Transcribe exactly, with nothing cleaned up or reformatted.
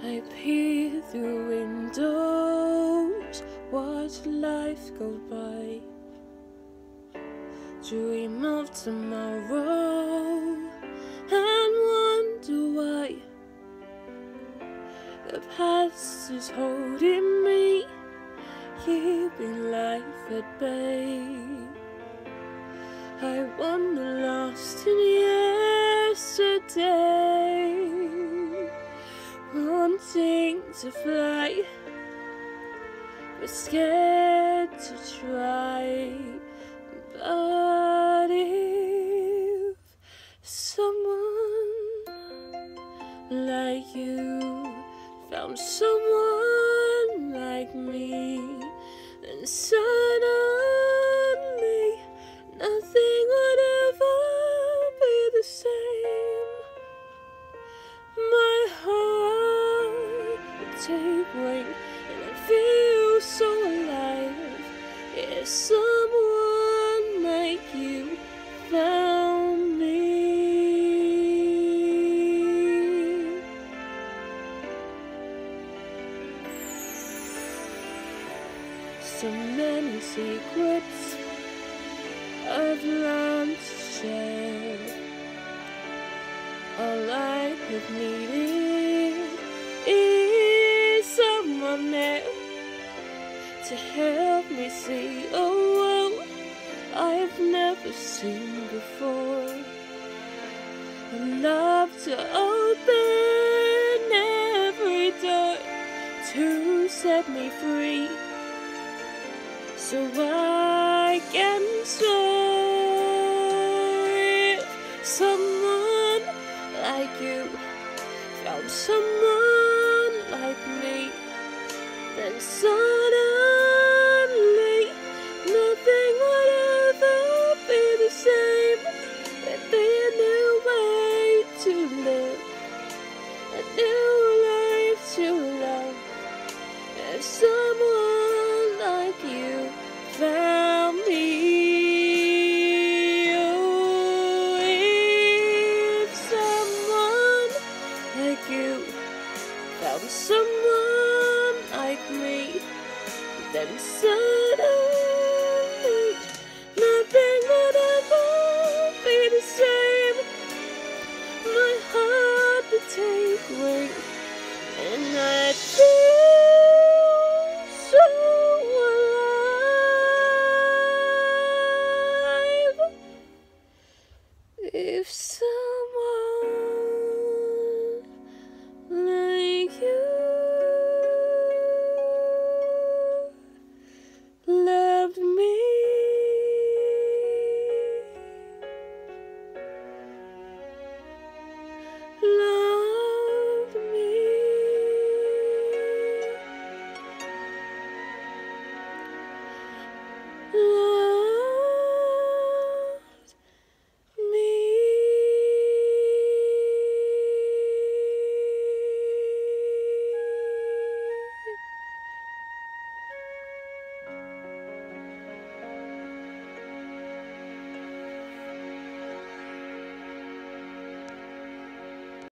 I peer through windows, watch life go by, dream of tomorrow and wonder why the past is holding me, keeping life at bay. I wander lost in yesterday, wanting to fly, but scared to try. But if someone like you found someone like me, then suddenly nothing would ever be the same. My heart would take wing and I feel so alive. If someone like you found me. So many secrets I've learned to share. All I have needed is someone there to help me see a world I've never seen before. A love to open every door to set me free, so I can soar. If someone like you found someone like me, then suddenly nothing would ever be the same. There'd be a new way to live, a new life to love. If someone like you found me. Oh, if someone like you found someone like me, then suddenly nothing would ever be the same. My heart would take wing and I'd feel